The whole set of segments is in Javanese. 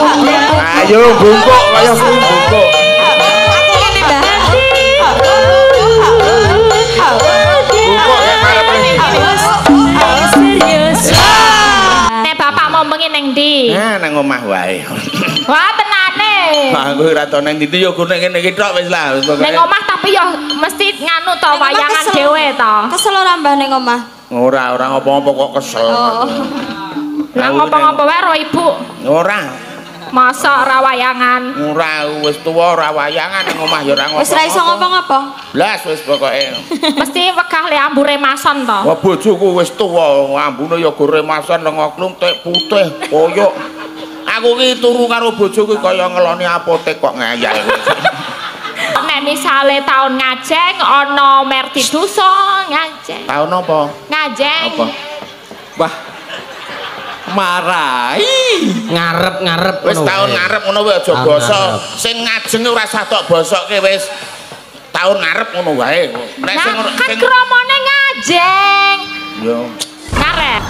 Ayo bungkuk kaya bungkuk. Aku ngene, Mbah. Bungkuk nek karepe. Serius. Nek bapak mau bengi ning ndi? Nang omah wae. Wah, tenane. Aku ora tau nang ndi yo kene kene iki tok wis lah. Ning omah tapi yo mesti nganu to wayangan dhewe to. Kesel ora Mbah ning omah? Ora ngopo-ngopo kok kesel. Lah ngopo-ngopo wae ro ibu. Ora. Masa ora wayangan? Ora wis tuwa ora wayangan nang omah ya ora ngopo. Wis ra iso ngopo-ngopo. Blas wis pokoke. Mesti wegah le ambure mason to. Wah bojoku wis tuwa, ambune ya gore mason lengoklung tek putih, koyok. Aku ki turu karo bojoku kaya ngeloni apotek kok ngayal. Nek misale taun ngajeng ana merti dosa ngajeng. Taun apa? Ngajeng. Apa? Wah. Marai. Ngarep-ngarep Wis taun ngarep ngono wae aja basa. Sing ngajeng ora usah tok bosoke wis. Taun ngarep ngono wae. Nek sing kan kramane ngajeng. Yo. Ngarep.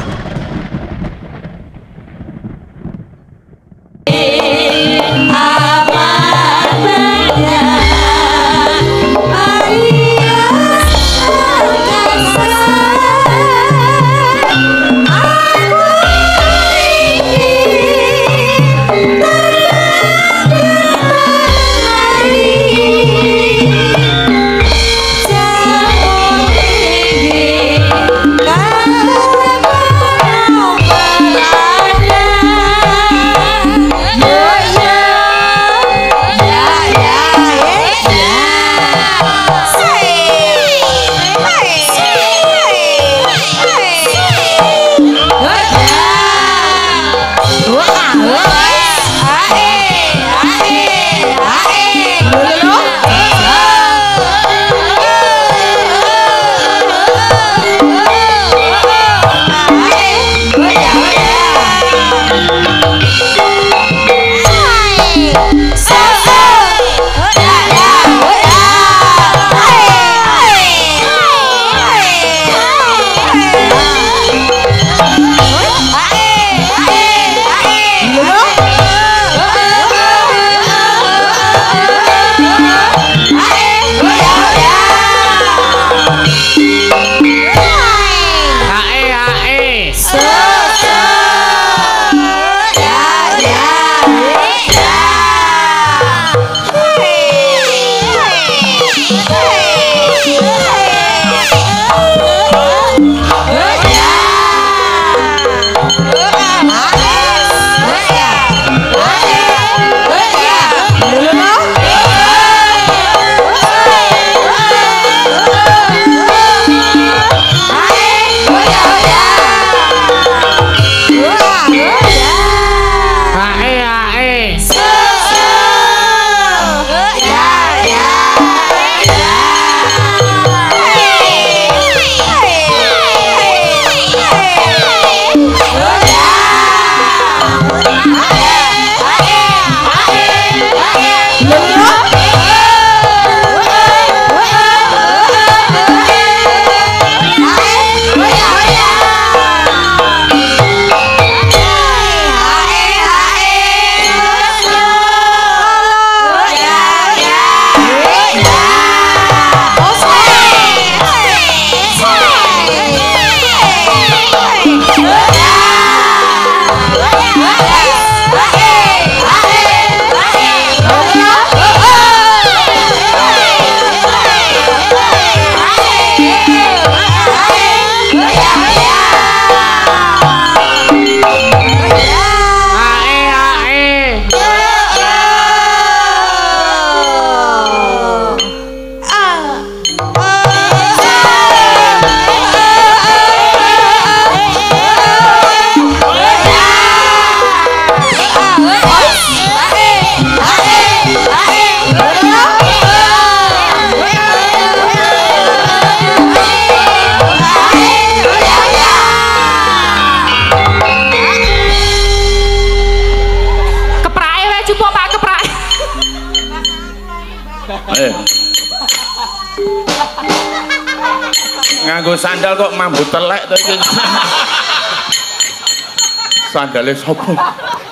Nganggo sandal kok mambu telek to iki. Sandale sapa?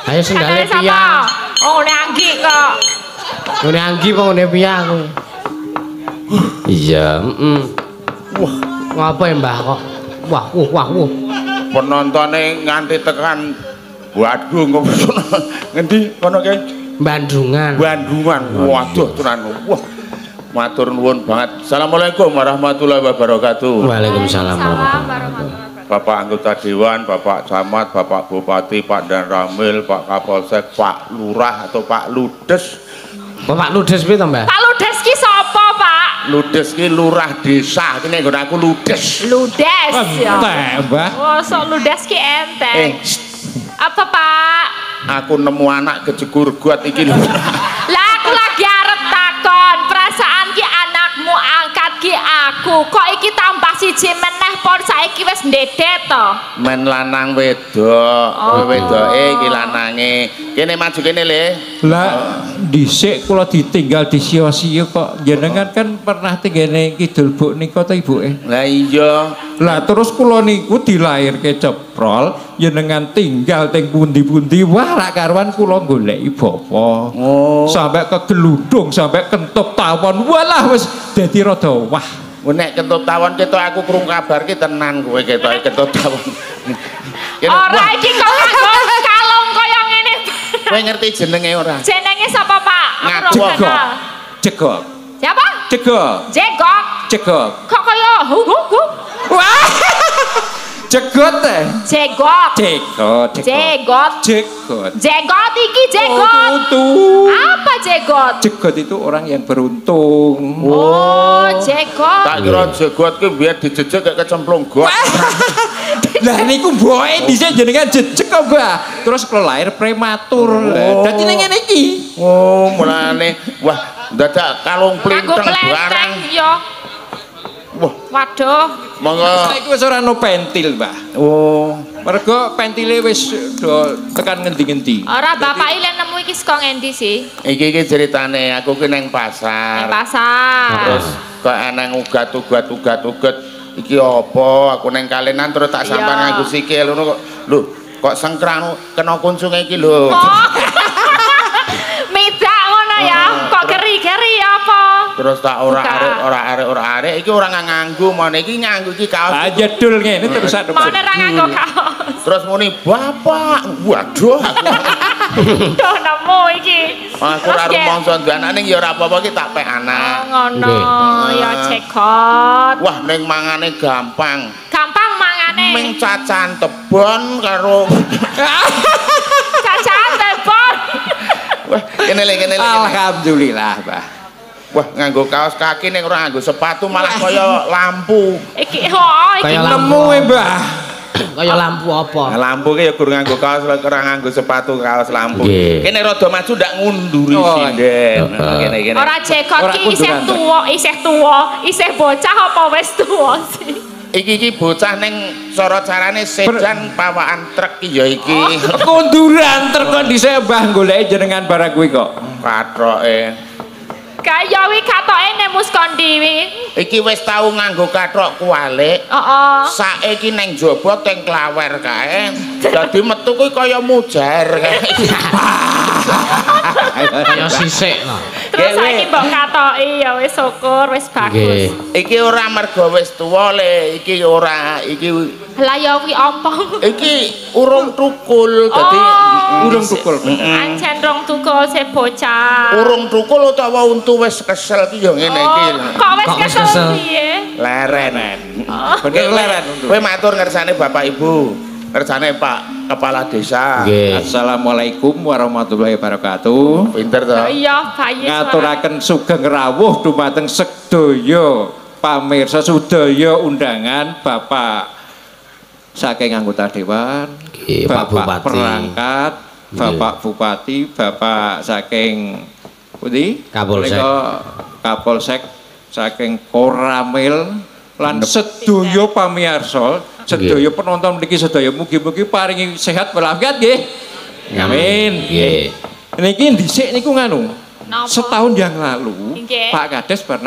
Ayo sendale Sandale piye? sapa? Oh, ngene Anggi kok. Ngene Anggi apa ngene piye kowe? Iya, Wah, ngapa ya Mbah kok? Wah. Penontonnya nganti tekan Waduh, ngendi kono kae? Bandungan. Waduh tenan. Wah. Matur nuwun banget. Assalamualaikum warahmatullahi wabarakatuh. Waalaikumsalam warahmatullahi wabarakatuh. Bapak anggota dewan, Bapak camat, Bapak bupati, Pak Dan Ramil, Pak Kapolsek, Pak Lurah atau Pak Ludes. Pak Ludes piye to, Mbah? Pak Ludes ki sapa, Pak? Ludes ki lurah desa. Iki nek aku Ludes. Ludes ya. Mbah. Oh, sok Ludes ki enteng. Apa, Pak? Aku nemu anak kejegur got iki lho. Lah aku lagi arep takon, perasaan ki anakmu angkat ki aku. Kok iki tambah siji meneh pon saiki wis ndedet to? Men lanang wedok. Kowe wedoke iki lanange. Kene maju kene le. Lah dhisik kula ditinggal disia-sia kok jenengan kan pernah tinggene kidul buk nika to ibuke. Lah iya. Lah terus kula niku dilairke ceprol jenengan tinggal teng pundi-pundi wah rak karuan kula goleki bapa. Oh. Sampai kegeludung sampai kentup tawon. Walah wis dadi rada wah. Nek kentup tawon ketok aku krung kabar ki tenan kowe ketok kentup tawon. Ora iki kok kalung kaya ngene. Kowe ngerti jenenge ora? Jenenge sapa, Pak? Aku ora Jegok. kenal. Jegok. Siapa? Jegok. Jegok. Jegok. Kok kaya Wah. Jegot teh. Jegot. Jegot. Jegot. Jegot. Jegot iki jegot. Apa jegot? Jegot itu orang yang beruntung. Oh, jegot. Tak kira jegot ki biar dijejek kayak kecemplung got. Lah niku mboke dhisik jenengan jejeg kok, Mbah. Terus kalau lahir prematur. Dadi ning ngene iki. Oh, mulane wah dadak kalung plinteng barang. Ya. Wah, waduh. Monggo. Saiki wis ora ono pentil, Mbah. Oh, mergo pentile wis do tekan ngendi-ngendi. Ora bapak ile nemu iki saka ngendi sih? Iki ceritane aku ki nang pasar. Terus kok ana ugat-ugat iki apa? Aku nang kalenan terus tak sampan nganggo sikil ngono kok. Lho, kok sengkrang kena kunsunge iki lho. Midak ngono ya. Kok geri-geri apa? Terus tak ora arek iki ora nganggo mone iki nganggo iki kaos. Ah jedul ngene terus sak. Mone ora nganggo kaos. Terus muni bapak. Waduh aku. Duh nemu iki. Aku ora rumangsa ndanane ya ora apa-apa ki tak pek anak. Ngono ya cekot. Wah ning mangane gampang. Gampang mangane. Ming cacan tebon karo cacan tebon. Wah, kene le. Alhamdulillah, Mbah. Wah, nganggo kaos kaki ning ora nganggo sepatu malah kaya lampu. Iki iki nemu Mbah. Kaya lampu apa? Nah, lampu ki ya gur nganggo kaos ora nganggo sepatu kaos lampu. Kene rada maju ndak ngunduri sinden. Kene. Ora cekot ki isih tuwa, isih bocah apa wis tuwa sih? Iki bocah ning cara carane sedan pawaan truk ki ya iki. Konduran truk kok dhisik Mbah goleki jenengan barang kuwi kok. Katroke. Kaya wi katoke nemu skondi wi. Iki wis tau nganggo kathok kualik. Heeh. Saiki ning jaba teng klawer kae. Dadi metu kuwi kaya mujar kae. Kaya sisik lho. Terus saiki mbok katoki ya wis syukur wis bagus. Iki ora mergo wis tuwa le, iki ora iki. Lah ya wi apa? Iki urung tukul dadi urung tukul. Ancen rong tukul se bocah. Urung tukul utawa untu wis kesel ki ya ngene iki. Kok wis kesel piye? Leren. Bener leren. Kowe matur ngersane Bapak Ibu. Ngersane Pak Kepala Desa. Assalamualaikum warahmatullahi wabarakatuh. Pinter to. Iya, bayi. Ngaturaken sugeng rawuh dumateng sedaya pamirsa sedaya undangan Bapak saking anggota dewan, Bapak perangkat, Bapak Bupati, Bapak saking pundi? Kapolsek saking Koramil lan sedaya pamirsa, sedaya penonton mriki sedaya mugi-mugi paringi sehat walafiat nggih. Amin. Nggih. Niki dhisik niku nganu. Setahun yang lalu Pak Kades pernah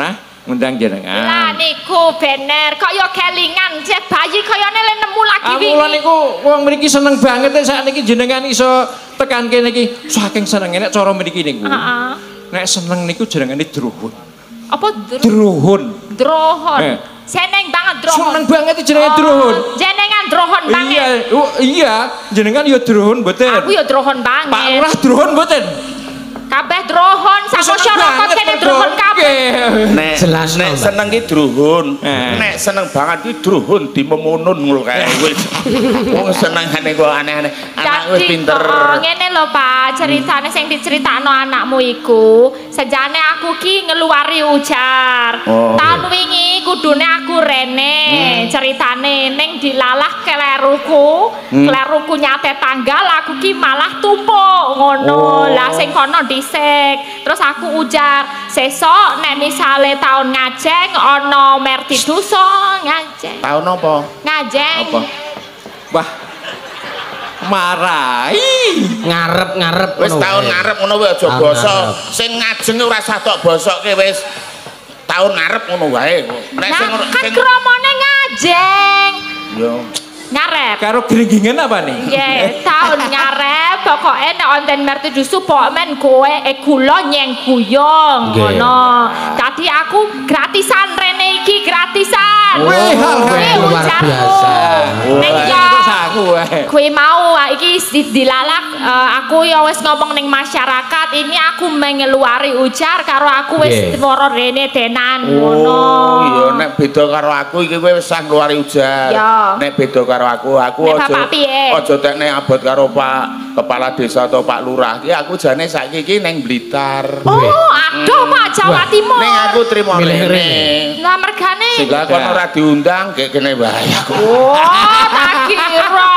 ngundang jenengan. Lah niku bener, kok yo kelingan cek bayi kayane le nemu lagi wingi. Aku niku wong mriki seneng banget sakniki jenengan iso tekan kene iki saking senenge nek cara mriki niku. Heeh. Nek seneng niku jenengane Druhun. Apa Druhun? Drohon. Seneng banget Drohon. Seneng banget jenenge Druhun. Jenengan Drohon banget. Iya, iya, jenengan yo Druhun mboten. Aku yo Drohon banget. Pak Lurah Druhun mboten. Kabeh Drohon, sak masyarakat kene Drohon kabeh. Nek seneng ki Druhun. Nek seneng banget ki Druhun dimemunun ngono kae wis. Wong senengane kok aneh-aneh. Anak wis pinter. Ngene lho Pak, ceritane sing diceritakno anakmu iku, sejane aku ki ngeluari ujar. Tahun wingi kudune aku rene, ceritane ning dilalah kleruku. Kleruku nyate tanggal, aku ki malah tumpuk ngono. Lah sing kono dhisik. Terus aku ujar, sesok nek misale tahun ngajeng ana merti duso ngajeng. Tahun apa? Ngajeng. Apa? Wah. Marai. Ngarep-ngarep Wis tahun ngarep ngono wae aja basa. Sing ngajeng ora usah tok bosoke wis. Tahun ngarep ngono wae. Nek sing kromone ngajeng. Yo. Ngarep. Karo gringgingan apa nih? Nggih, tahun ngarep pokoke nek wonten mertidusu pok men kowe kula nyeng guyong ngono. Dadi aku gratisan rene iki gratisan. Luar biasa. Nek yo kuwi mau iki dilalak aku ya wis ngomong ning masyarakat ini aku mengeluari ujar karo aku wis loro rene denan ngono. Oh iya nek beda karo aku iki kowe wis sah ngeluari ujar. Nek beda karo aku aja tekne abot karo Pak Kepala Desa atau Pak Lurah iki aku jane saiki iki ning Blitar. Oh aduh Pak Jawa Timur. Ning aku trimo rene. Lah mergane sing kono ora diundang gek kene wae aku. Oh tak kira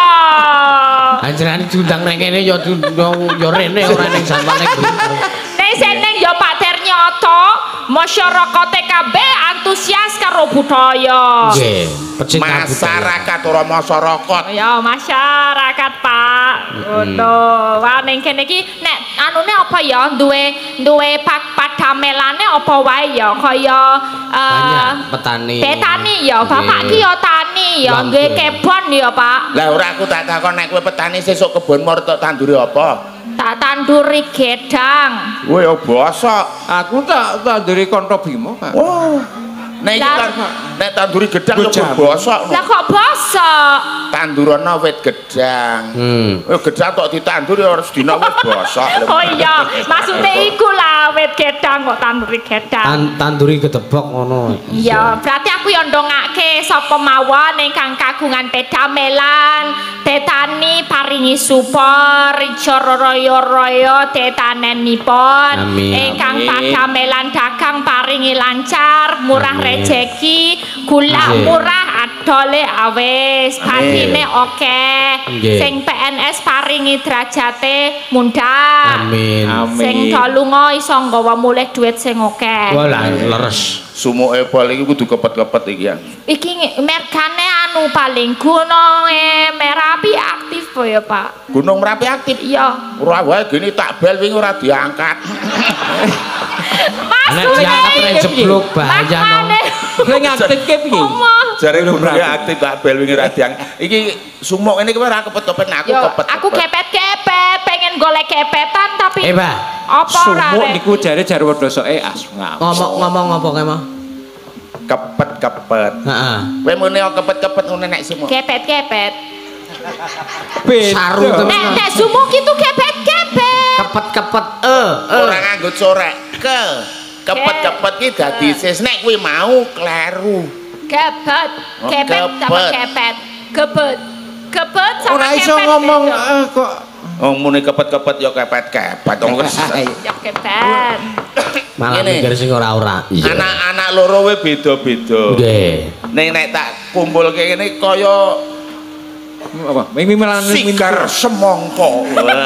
anjrane diundang nang kene ya rene ora ning samane Blitar. Nek seneng ya Pak Ternyoto masyarakate kabeh antusias karo budaya. Nggih, pecinta masyarakat ora masyarakat. Ya masyarakat Pak. Ngono. Wah ning kene iki nek anune apa ya duwe padamelane apa wae ya kaya petani. Petani ya, Bapak ki ya tani ya, nggih kebon ya Pak. Lah ora aku tak takon nek kowe petani sesuk kebon mor tok tanduri apa? Tak tanduri gedang. Kowe ya bosok. Aku tak tanduri konto bimo, Pak. Oh. Nek iki kan nek tanduri gedang yo bosok. Lah kok bosok? Tandurana wit gedang. Gedang tok ditanduri ora sedina wis bosok. Oh iya, maksude iku lah wit gedang kok tanduri gedang. Tanduri gedebok ngono. Iya, berarti aku yo ndongake sapa mawon ingkang kagungan pedamelan, tetani paringi support, royo-royo tetanenipun. Ingkang padamelan dagang paringi lancar, murah rezeki, gula murah adole awis, batine oke. Sing PNS paringi derajate mundhak. Amin. Sing dolunga iso nggawa mulih dhuwit sing oke. Wah, leres. Sumuke pol iki kudu kepet-kepet iki ya. Iki mergane anu paling Gunung Merapi aktif po ya, Pak. Gunung Merapi aktif? Iya. Ora wae gini takbel wingi ora diangkat. Mas jeblok bahaya no. Sing aktif ke piye? Jare Gunung aktif takbel wingi ora diangkat. Iki sumuk ngene iki ora kepet-kepet aku kepet. Aku kepet-kepet, pengen golek kepetan tapi apa ora? Sumuk niku jare jarwo dosoke asma. Ngomong apa kowe mah? Kepet-kepet. Heeh. Kowe mune kepet-kepet ngene nek sumuk. Kepet-kepet. Saru temen. Nek sumuk itu kepet-kepet. Kepet-kepet ora nganggo corek. Kepet-kepet ki dadi sis nek kuwi mau kleru. Kepet, kepet sama kepet. Kepet sama ora iso ngomong kok muni kepet-kepet ya kepet-kepet ya kepet. Malah mikir sing ora-ora. Anak-anak loro we beda-beda. Nggih. Nek tak kumpulke ngene kaya apa? Sigar semongko.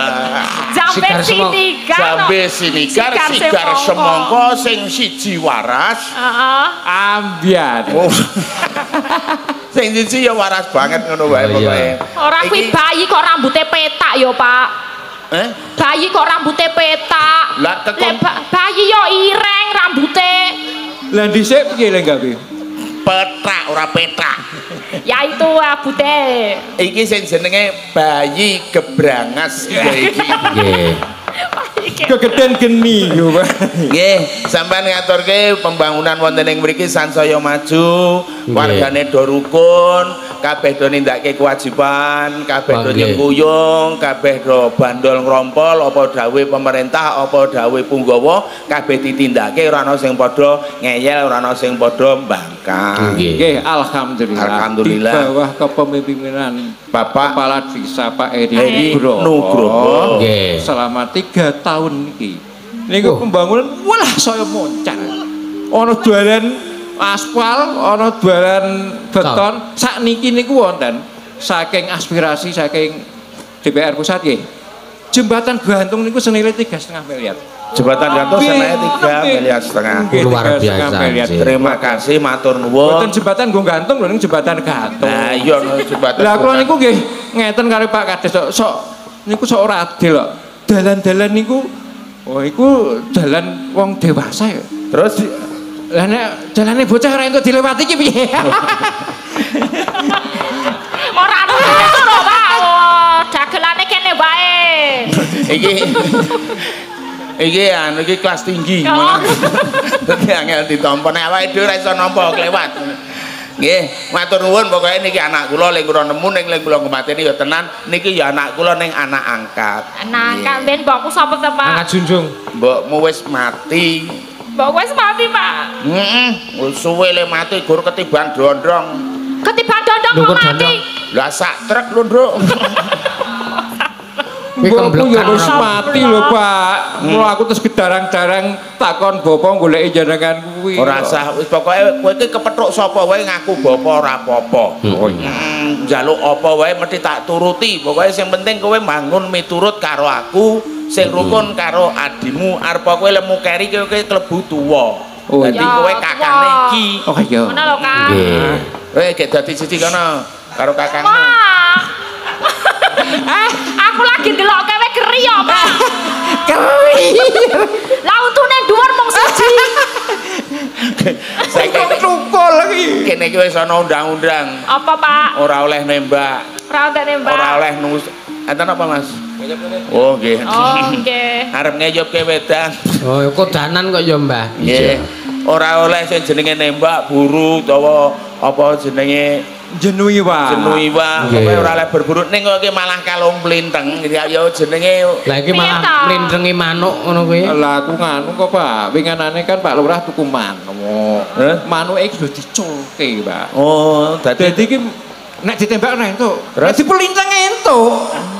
Jambe sinigar, sigar semongko sing siji waras. Ambian. Sing siji ya waras banget ngono wae pokoke. Ora kuwi bayi kok rambute petak ya, Pak. Bayi kok rambute petak. Lah tekon bayi yo ireng rambute. Lah dhisik piye le gawe? Petak ora petak. Ya itu abute. Iki sing jenenge bayi gebrangas ya iki. Nggih. Kegeden geni yo, Pak. Nggih, sampean ngaturke pembangunan wonten ing mriki sansaya maju, wargane do rukun, kabeh do nindakake kewajiban, kabeh do nyengkuyung, kabeh do bandol ngrompol apa dawuh pemerintah, apa dawuh punggawa, kabeh ditindakake ora ana sing padha ngeyel, ora ana sing padha mbangkang. Nggih, alhamdulillah. Alhamdulillah. Di bawah kepemimpinan Bapak Kepala Desa Pak Edi Nugroho. Nggih. Selama 3 tahun niki. Niku pembangunan walah saya moncar. Ana dalan aspal, ana dalan beton, sakniki niku wonten saking aspirasi saking DPR pusat nggih. Jembatan gantung niku senilai 3,5 miliar. Jembatan gantung senilai 3,5 miliar. Luar biasa. Terima kasih matur nuwun. Boten jembatan nggo gantung lho ning jembatan gantung. Nah iya jembatan. Lah kula niku nggih ngeten karo Pak Kades sok niku sok ora adil kok. Dalan-dalan niku oh iku dalan wong dewasa ya. Terus lah nek dalane bocah ora entuk dilewati iki piye? Ora ono lho, Pak. Oh, dagelane kene wae. Iki anu iki kelas tinggi. Dadi angel ditampa nek awake dhewe ora iso nampa kelewat. Nggih, matur nuwun pokoke niki anak kula lek kula nemu ning lek kula ngemateni ya tenan niki ya anak kula ning anak angkat. Anak angkat ben mbokku sapa to, Pak? Angkat junjung. Mbokmu wis mati. Mbok wis mati, Pak. Wis suwe le mati gur ketiban dondong. Ketiban dondong kok mati. Lah sak truk lho, Nduk. Mbokku ya wis mati lho, Pak. Mula aku terus gedarang-darang takon bapa goleki jenengan kuwi. Ora usah wis pokoke kowe iki kepethuk sapa wae ngaku bapa ora apa-apa. Njaluk apa wae mesti tak turuti. Pokoke sing penting kowe bangun miturut karo aku, sing rukun karo adimu. Arep kowe lemu keri kowe klebu tuwa. Dadi kowe kakane iki. Oh iya. Ngono lho, Kak. Kowe gek dadi siji kono karo kakangmu. Aku lagi ndelok kowe keri ya, Pak. Keri. Lah untune dhuwur mung siji. Saiki tukul lagi. Kene iki wis ana undang-undang. Apa, Pak? Ora oleh nembak. Ora oleh nembak. Ora oleh nus. Enten apa, Mas? Oh, nggih. Oh, nggih. Arep ngeyopke wedang. Oh, kodanan kok ya, Mbah. Nggih. Ora oleh sing jenenge nembak buru utawa apa jenenge Jenuhi wae. jenuhi wae. Kowe ora oleh berburu ning kok malah kalung plinteng ya jenenge. Lah iki malah mlindrengi manuk ngono kuwi. Lah aku nganu kok, Pak. Winganane kan Pak Lurah tuku manuk. Manuke iki sudah diculke, Pak. Oh, Dadi iki nek ditembak ora entuk. Nek dipelintang entuk.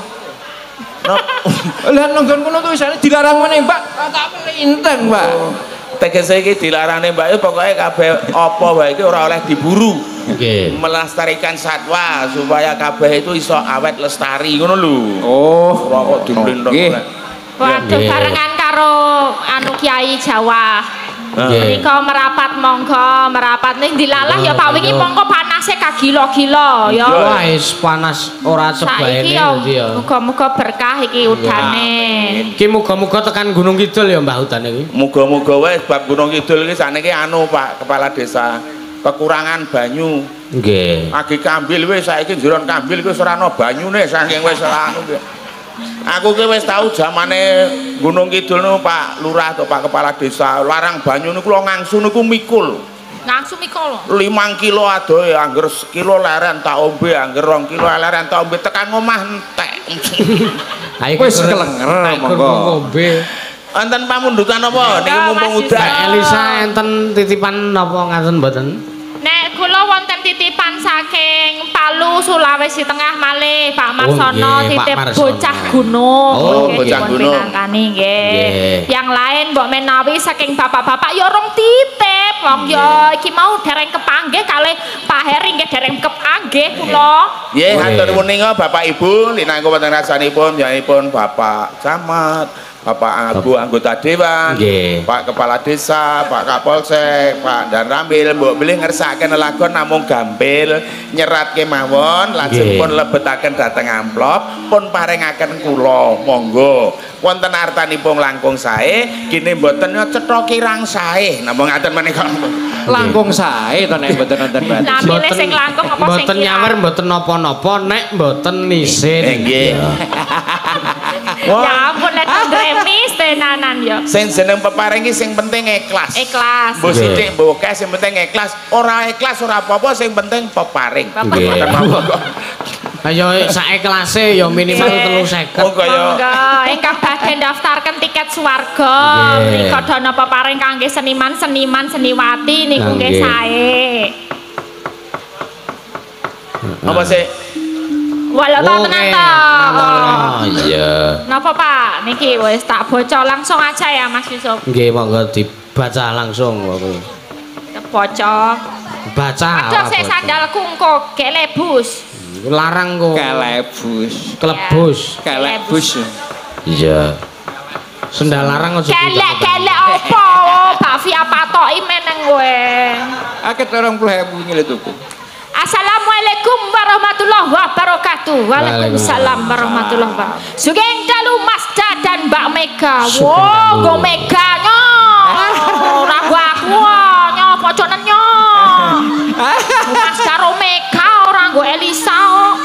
Lah nanggon kono tulisane dilarang menembak, tak pelintang, Pak. Tegese iki dilarang nembak pokoke kabeh apa wae iki ora oleh diburu. Nggih. Melestarikan satwa supaya kabeh itu iso awet lestari ngono lho. Oh, Ora kok diblendok. Waduh, barengan karo anu Kiai Jawa. Nggih. Nika merapat monggo, merapat ning dilalah ya Pak wingi mongko panase kagilo-gilo ya. Wah, wis panas ora sebaene Saiki ya muga-muga berkah iki udane. Iki muga-muga tekan Gunung Kidul ya Mbah udane iki. Muga-muga wae bab Gunung Kidul iki sakniki anu Pak Kepala Desa. Kekurangan banyu. Nggih. Lagi kambil wis saiki jeron kambil wis ora ana banyune saking wis anu. Aku ki wis tau zamane Gunung Kidul niku Pak Lurah atau Pak Kepala Desa larang banyu niku lho ngangsu niku mikul. Ngangsu mikul. 5 kilo adoh angger sekilo leren tak ombe angger 2 kilo leren tak ombe tekan omah entek. Ayo wis kelenger monggo. Ngombe. Enten pamundutan apa niki mumpung udan. Elisa enten titipan napa ngaten mboten? Nek kula wonten titipan saking Palu Sulawesi Tengah malih Pak Marsono titip bocah gunung. Oh, bocah gunung. Nggih. Yang lain mbok menawi saking bapak-bapak ya rong titip. Wong ya iki mau dereng kepanggih kalih Pak Heri nggih dereng kepanggih kula. Nggih, hatur nuwun Bapak Ibu linangka wonten rasanipun yaipun Bapak Camat, Bapak anggota dewan, Pak Kepala Desa, Pak Kapolsek, Pak Dan Rambil, mbok beli ngersakaken lelagon namung gampil nyerat kemawon, lajeng pun lebetaken dhateng amplop, pun paringaken kula, monggo. Wonten artanipun langkung sae, kene mboten cetha kirang sae. Napa ngaten menika? Langkung sae to nek mboten wonten batas. Lah milih sing langkung apa sing mboten nyawer mboten napa-napa nek mboten nisin. Nggih. Ya ampun nek remis tenanan ya. Sing jeneng peparing iki sing penting ikhlas. Ikhlas. Mbok sithik mbok akeh sing penting ikhlas. Ora ikhlas ora apa-apa sing penting peparing. Ayo sak ikhlase ya minimal 350. Monggo ya. Monggo ingkang badhe daftarken tiket swarga menika dana peparing kangge seniman-seniman seniwati niku nggih sae. Apa sih? Walau tak tenan to. Oh iya. Napa Pak? Niki wis tak baca langsung aja ya Mas Yusuf. Nggih monggo dibaca langsung kowe. Baca. Baca. Aduh sik sandalku engko gelebus. Larang kok. Kelebus. Iya. Sendal larang aja. Kelek apa? Pak Fi apa toki meneng kowe. Akeh 20.000 nyile tuku. Assalamualaikum warahmatullahi wabarakatuh. Waalaikumsalam warahmatullahi wabarakatuh. Sugeng dalu Mas dan Mbak Mega. Wo, go Mega nyo. Ora aku nyo poconen nyo. Mas karo Mega ora nggo Elisa.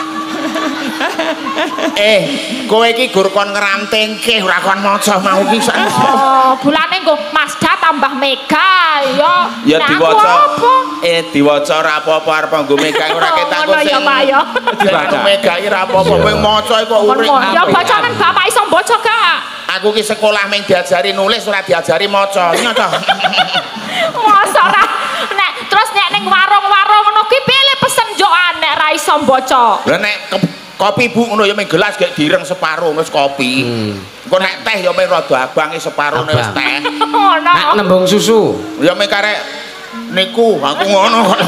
Kowe iki gur kon ngrantengke ora kon maca mau iki. Oh, bulane nggo Mazda tambah Mega ya. Ya diwaca. Diwaca ora apa-apa arep nggo Mega ora ketak kok sing. Ya Pak ya. Diwaca Mega iki ora apa-apa kowe maca kok urip. Ya bacanen Bapak iso maca gak? Aku ki sekolah mung diajari nulis ora diajari maca. Ngono. Masa ora nek terus nek ning warung-warung ngono ki pilih pesen njokan nek ra iso maca. Lah nek kopi Bu ngono ya mung gelas gek direng separo wis kopi. Engko nek teh ya mung rada abang separone wis teh. Nek nembung susu ya mung karek niku aku ngono kok.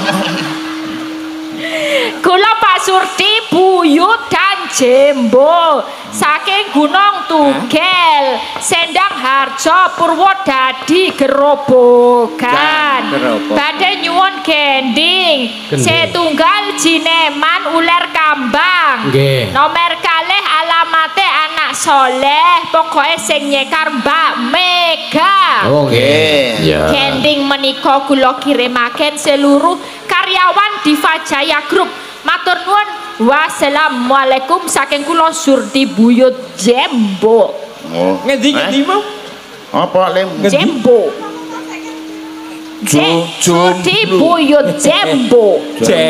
Kula Pak Surti Buyut dan Jembo saking Gunung Tugel Sendang Harjo Purwodadi Gerobogan badhe nyuwun gending setunggal jineman uler kambang nomor kalih alamate anak soleh pokoknya sing nyekar Mbak Mega. Gending menika kula kirimaken seluruh karyawan Diva Jaya Group. Matur nuwun. Wassalamualaikum saking kula Surti Buyut Jembo. Ngendi mau? Apa lem? Jembo. Surti Buyut Jembo.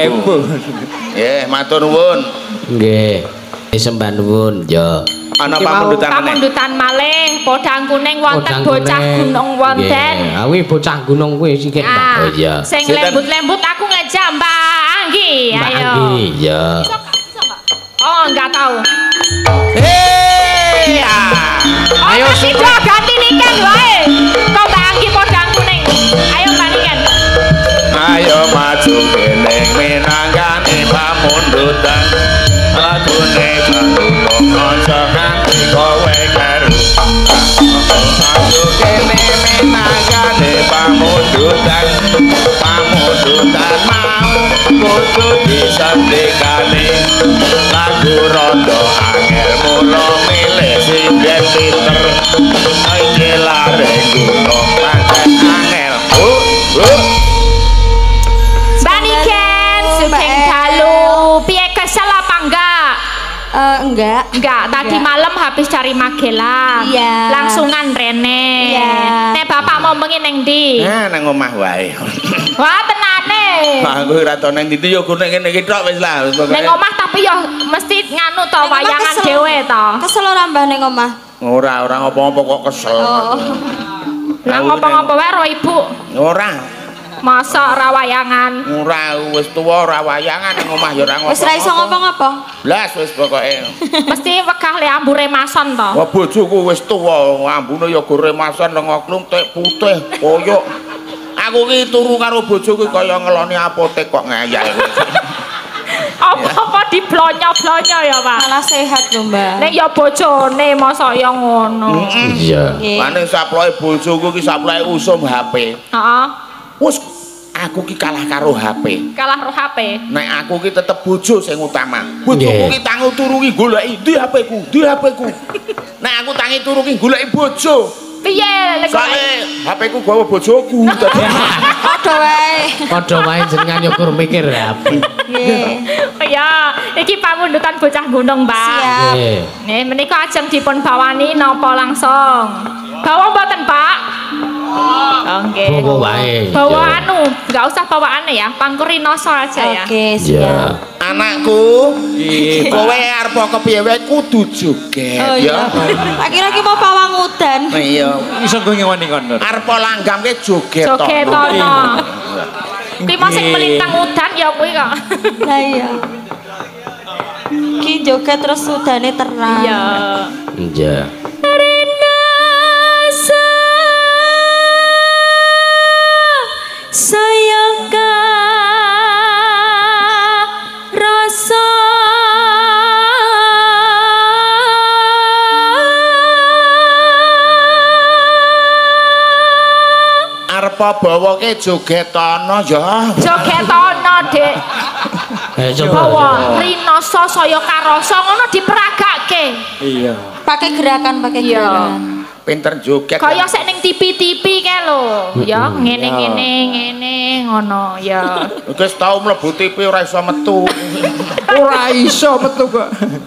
Matur nuwun. Nggih. Sembah nuwun ya. Ana pamundutan malih podang kuning wonten bocah gunung wonten. Awi bocah gunung kuwi sithik Mbak. Oh iya. Sing lembut-lembut aku ngejak Mbak Anggi. Ayo. Iya. Oh, enggak tahu. Ayo sudah ganti niken wae. Kok Mbak Anggi podang kuning. Ayo balikan. Ayo maju keling minanggane pamundutan. Lagune kanggo kanca nganti kowe karo. Maju keling minanggane pamundutan. Pamundutan mau kudu disandekane. Lagu rondo angel mula milih sinden pinter. Iki lare gunung pancen angel. Baniken sugeng dalu. Piye kesel apa enggak? Enggak, tadi malam habis cari Magelang. Langsungan rene. Nek bapak mau mengi neng ndi? Nang omah wae. Wah, tenane. Aku ora tau nang ndi ya kene iki tok wis lah. Neng omah tapi ya mesti nganu to wayangan dhewe to. Kesel ora Mbah ning omah? Ora ngopo-ngopo kok kesel. Lah ngopo-ngopo wae ro Ibu? Ora. Masa ora wayangan? Ora wis tuwa ora wayangan ning omah ya ora ngopo. Wis ra iso ngopo-ngopo. Blas wis pokoke. Mesti wegah le ambure mason to. Wah bojoku wis tuwa, ambune ya gore mason lengo klung tek putih, koyok. Aku ki turu karo bojoku kaya ngeloni apotek kok ngayal. Apa diblonyo-blonyo ya, Pak? Malah sehat lho, Mbak. Nek ya bojone masa ya ngono. Iya. Mane saploke bojoku ki saploke usum HP. Heeh. Wes aku ki kalah karo HP. Kalah ro HP. Nek aku ki tetep bojo sing utama. Bojoku ki tangi turu ki goleki ndi HP-ku, ndi HP-ku. Nek aku tangi turu ki goleki bojo. Piye lek Soale HP-ku gawa bojoku. Padha wae. Padha wae jenengan yo kur mikir HP. Nggih. ya, iki pamundutan bocah gunung, Mbak. Siap. Nggih. Nih, menika ajeng dipun bawani napa langsung? Bawa mboten, Pak? Oke. Bawa wae. Bawa anu, enggak usah bawaane ya, pangkurinoso aja ya. Oke, Iya. siap. Anakku, kowe arep kepiye wae kudu joget Oh iya. Tak kira ki mau pawang udan. Iya. Iso gue ngewani kono. Arep langgamke joget to. Jogetono. Ki mau sing melintang udan ya kuwi kok. Lah iya. Ki joget terus udane terang. Iya. Iya. Sayang rasa Arep bawake jogetono ya. Jogetono, Dik. Coba. Bawa rinoso saya karoso ngono diperagake. Iya. Pakai gerakan, pakai Iya. gerakan. Pinter joget. Kaya sik ning TV-TV kae lho. Ya, ngene ngono ya. Wis tau mlebu TV ora iso metu. Ora iso metu kok.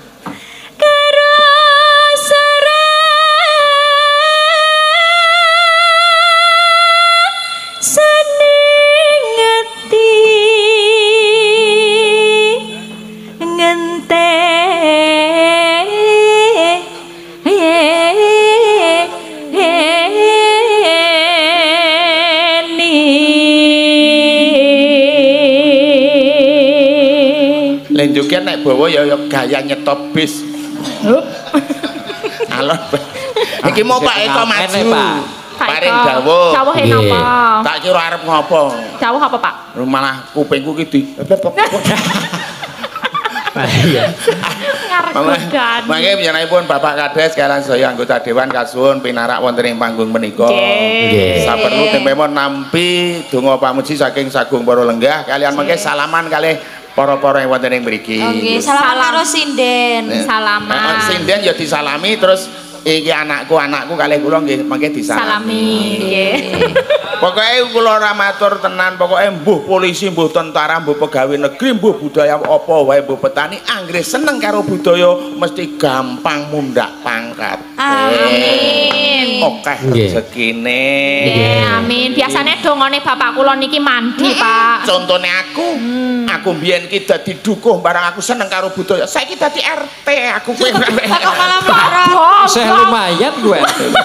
Joget nek bawa ya gaya nyetop bis. Alon. Iki mau Pak Eko maju. Paring dawuh. Dawuhe napa? Tak kira arep ngopo. Dawuh apa, Pak? Malah kupingku ki di. Iya. Ngarep Mangke panjenenganipun Bapak Kades kalian saya anggota dewan kasuwun pinarak wonten ing panggung menika. Nggih. Saperlu tempemon nampi donga pamuji saking Sagung Para Lenggah kalian mangke salaman kalih para-para yang wonten ing mriki. Oke, salaman karo sinden. Salaman. Sinden ya disalami terus iki anakku kalih kula nggih mangke disalami. Salami nggih. Pokoke kula ora matur tenan, pokoke mbuh polisi, mbuh tentara, mbuh pegawai negeri, mbuh budaya apa wae, mbuh petani anggere seneng karo budaya mesti gampang mundak pangkat. Amin. Akeh rezekine. Nggih, amin. Biasane dongane bapak kula niki mandi, Pak. Contone aku mbiyen ki dadi dukuh barang aku seneng karo budaya. Saiki dadi RT aku kowe. Kok malah marah. Saya lumayan gue.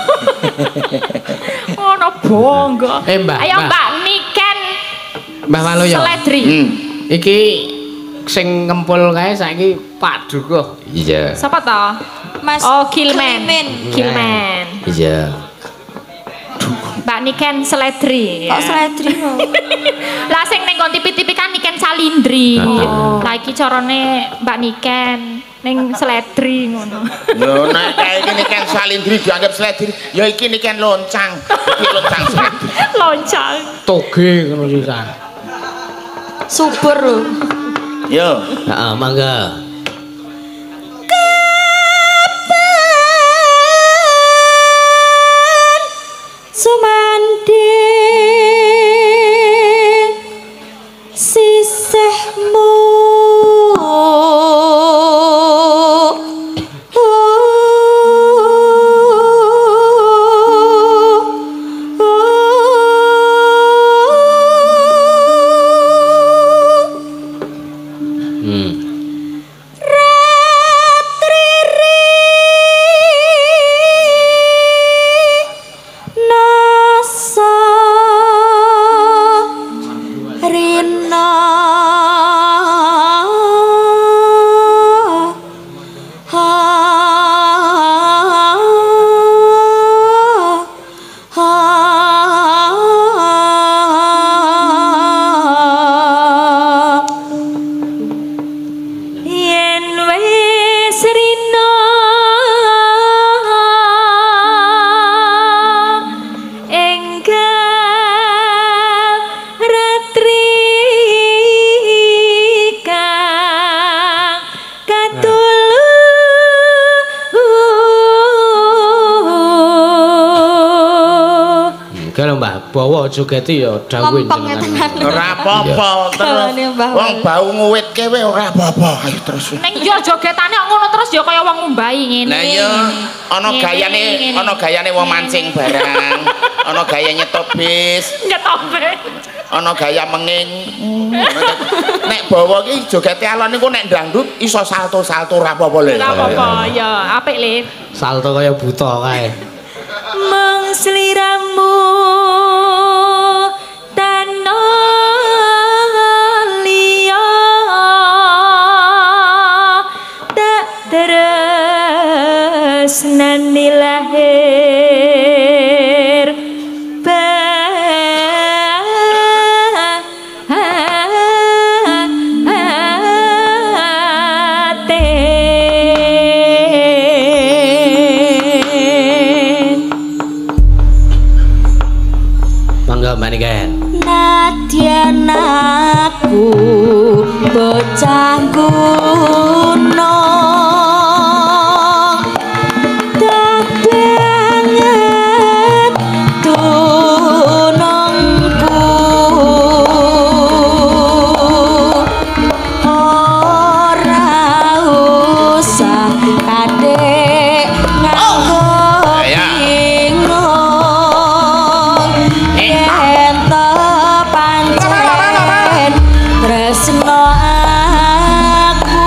Ono bangga. Mbak. Ayo Mbak Niken. Mbah Waluyo. Seledri. Iki sing ngempul kae saiki Pak Dukuh. Iya. Sapa to? Mas Oh, Kilman. Klimen. Kilman. Iya. Mbak Niken Seledri. Kok seledri kok? Lah sing ning kon TV-TV kan Niken Salindri. Oh. Lah iki carane Mbak Niken ning Seledri ngono. Yo nek kae iki Niken Salindri dianggap seledri, ya iki Niken loncang. Iki loncang seledri. Loncang. Toge ngono sisan. Subur lho. Yo. Heeh, mangga. Sumandi sisihmu tak bawa jogeti ya dawuh jenengan. Ora apa-apa terus. Wong bau nguwitke wae ora apa-apa. Ayo terus. Ning yo jogetane kok ngono terus ya kaya wong ngumbahi ngene. Lah iya ana gayane wong mancing barang. Ana gaya nyetop bis. Nyetop bis. Ana gaya menging. Nek bawa ki jogete alon niku nek dangdut iso salto-salto ora apa-apa lho. Ora apa-apa ya apik le. Salto kaya buta kae. Mong sliramu tanah liya tak tresnani lahir nadyan aku bocah kuno tak banget tunongku ora usah kadek nganggo tresno aku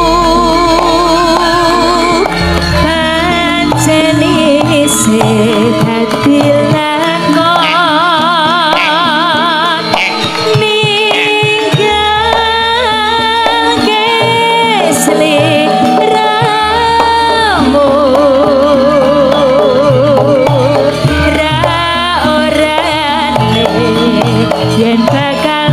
pancen isih dadi lakon ninggake sliramu ra orane yen bakal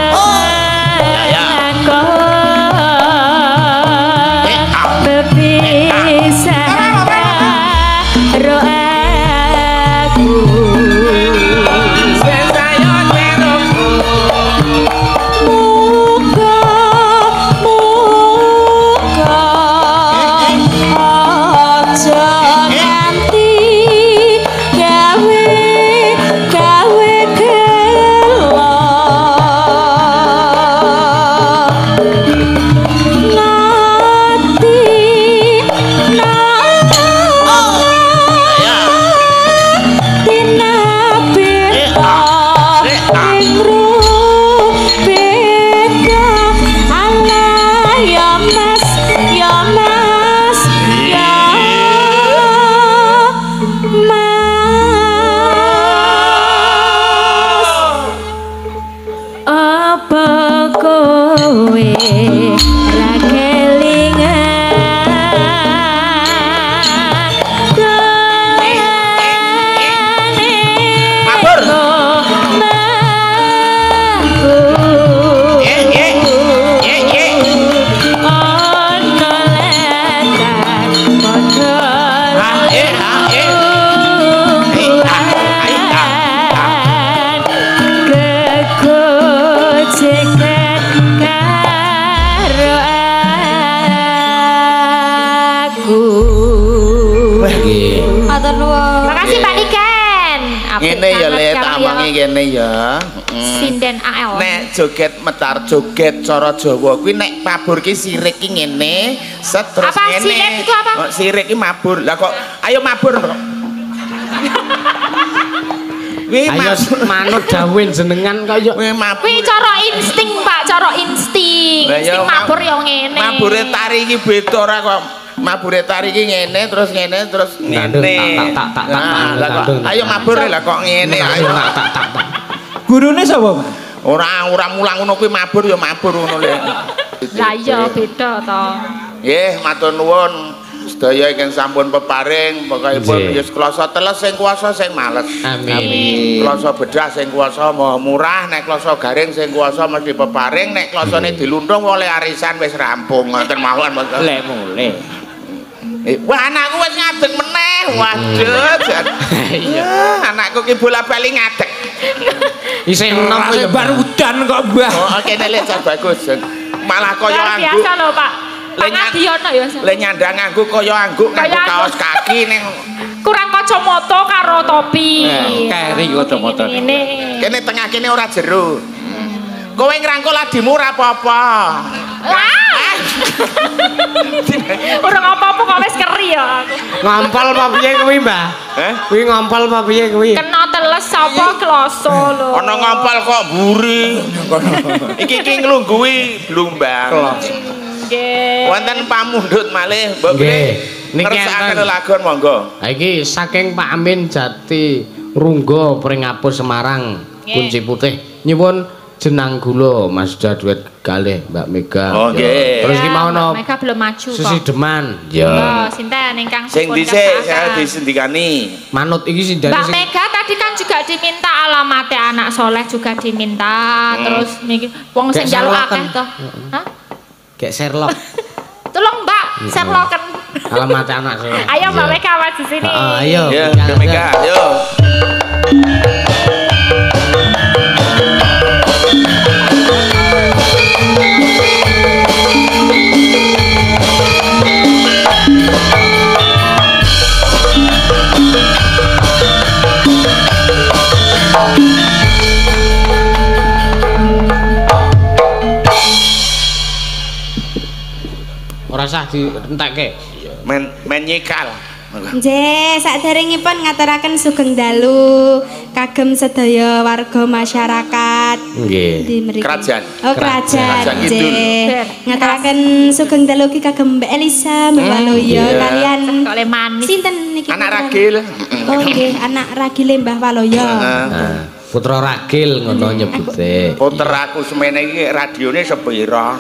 ngene ya le tamangi kene ya. Sinden AL. Nek joget metar joget cara Jawa kuwi nek mabur ki sirik ki ngene, set terus ngene. Apa sirik itu apa? Sirik ki mabur. Lah kok ayo mabur kok. Kuwi manut dawuh jenengan kaya kuwi cara insting, Pak, cara insting. Insting mabur ya ngene. Mabure tari iki beda ora kok. Mabure tari iki ngene terus ngene. Tak. Ayo mabur lah kok ngene. Ayo tak. Gurune sapa, Pak? Ora mulang ngono kuwi mabur ya mabur ngono le. Lah iya beda to. Nggih, matur nuwun. Sedaya ingkang sampun peparing pokokipun ya klasa teles sing kuwasa sing males. Amin. Klasa bedah sing kuwasa maha murah, nek klasa garing sing kuwasa mesti peparing, nek klasane diluntung oleh arisan wis rampung ngoten mawon. Lek mule. Wah anakku wis ngadeg meneh. Waduh. Iya, anakku ki bola-bali ngadeg. Isih enom ya bar udan kok, Mbah. Oh, kene lek bagus. Malah kaya angguk. Biasa lho, Pak. Pangadiana ya. Le nyandang angguk kaya angguk nganggo kaos kaki ning kurang kacamata karo topi. Keri kacamata. Kene tengah kene ora jero. Kowe ngrangkul adimu ora apa-apa. Ora apa-apa kok wis keri ya aku. Ngompol apa piye kuwi, Mbah? Kuwi ngompol apa piye kuwi? Kena teles apa kloso lho. Ana ngompol kok mburi. Iki nglungguhi blumbang. Nggih. Wonten pamundhut malih, Mbok. Nggih. Niki enten lagon monggo. Ha iki saking Pak Amin Jati Runggo Pringapus Semarang, Kunci Putih. Nyuwun jenang gula Mas duet kalih Mbak Mega. Oh nggih. Terus ki mau no Mega belum maju kok. Sisi Deman. Ya. Oh, sinten ingkang sing dhisik saya disendikani. Manut iki sindane Mbak Mega tadi kan juga diminta alamatnya anak soleh juga diminta. Terus niki wong sing njaluk akeh to. Hah? Kayak Sherlock. Tolong Mbak, Sherlocken. Alamatnya anak soleh. Ayo Mbak Mega maju sini. Ayo. Ya, Mbak Mega, ayo. Ora sah dientekke. Men nyikal. Nggih, saderengipun ngaturaken sugeng dalu kagem sedaya warga masyarakat. Nggih. Kerajaan. Oh, kerajaan. Nggih. Ngaturaken sugeng dalu ki kagem Mbak Elisa, Mbak Waloyo kalian oleh manis. sinten niki? Anak ragil. Oh, nggih, anak ragile Mbah Waloyo. Nah, Putra Ragil ngono nyebute. Putra aku semene iki radione sepira?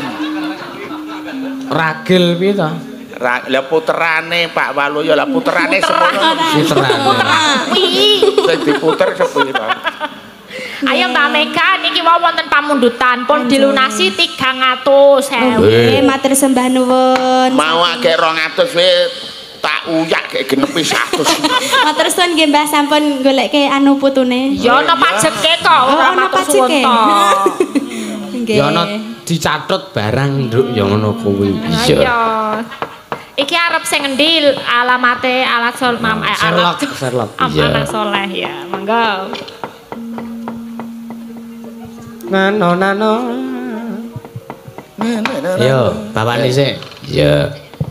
Ragil piye to? Lah puterane Pak Waloyo, lah puterane semono. Puterane. Sing diputer sepira? Ayo Mbak Mega niki wau wonten pamundutan pun dilunasi 300.000. Nggih, matur sembah nuwun. Mau agek 200 we tak uyak gek genepi 100. Matur suwun nggih Mbah sampun goleke anu putune. Ya ana pajeke kok ora ana matur suwun pajeke. to. Nggih. Ya ana dicatut barang nduk ya ngono kuwi. Iya. Iki arep sing endi alamate alat sol Sherlock. Anak soleh ya. Monggo. Nano. Yo, bapak dhisik. Ya.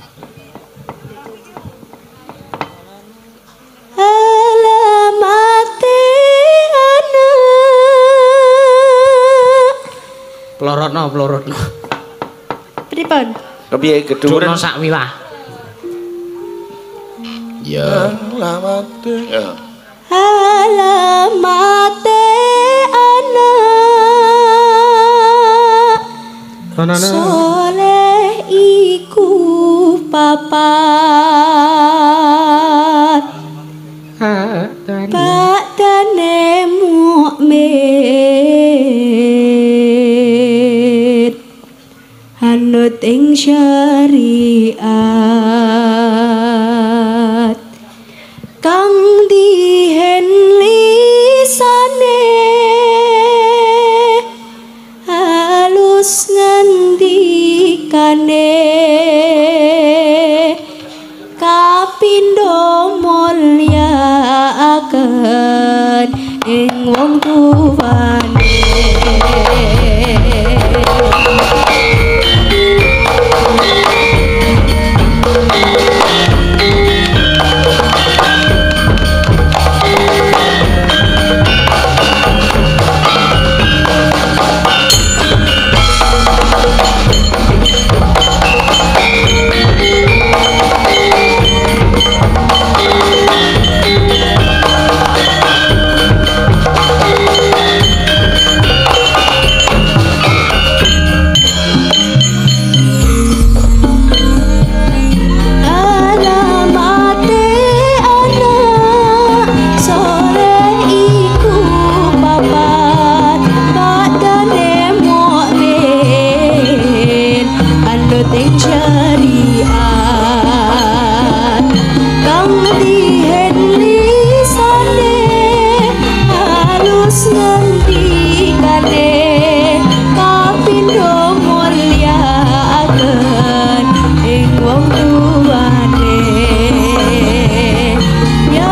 Alamate ana. Plorotno. Pripun? Kepiye keduren Dono sak wilah. Ya. Alamate. Ya. Alamate ana. Soleh iku papat. Badane mukmin. Anut ing syariat kang dihen lisane halus ngendikane kapindo mulyakaken ing wong tuwane. Ya